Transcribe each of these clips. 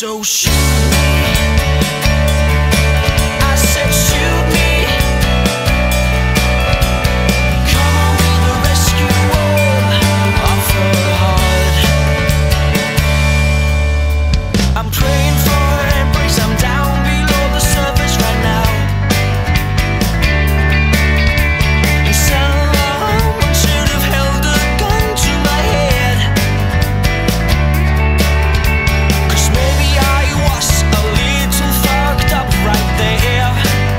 So shoot me, I said shoot me. Come on, be the rescuer of her heart. I'm praying for her embrace, I'm down below the surface right now. And someone should have held a gun to my head, 'cause maybe I was a little fucked up right there.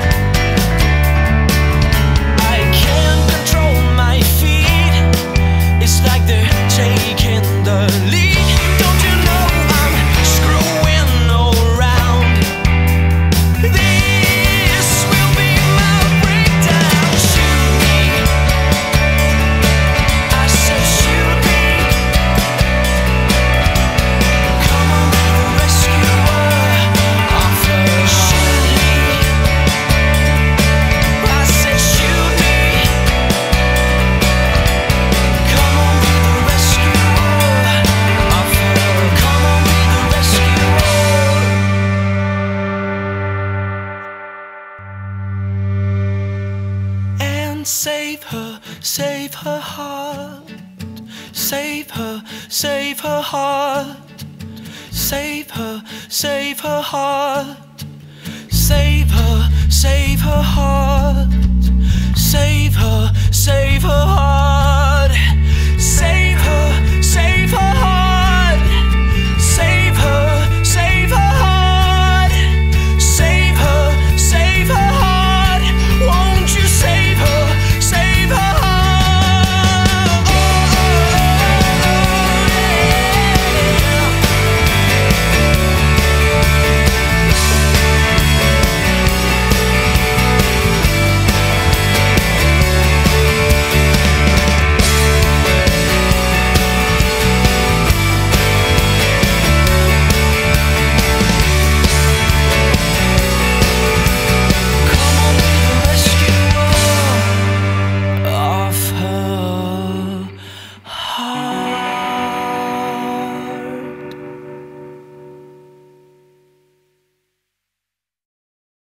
I can't control my feet, it's like they're taking the lead. Don't you know I'm screwing around? This will be my breakdown. Shoot me, I said shoot me. Come on, be the rescuer of her. Shoot me, I said shoot me. Come on, be the rescuer of her. Come on, be the rescuer. And save her heart. Save her heart. Save her heart. Save her heart. Save her heart.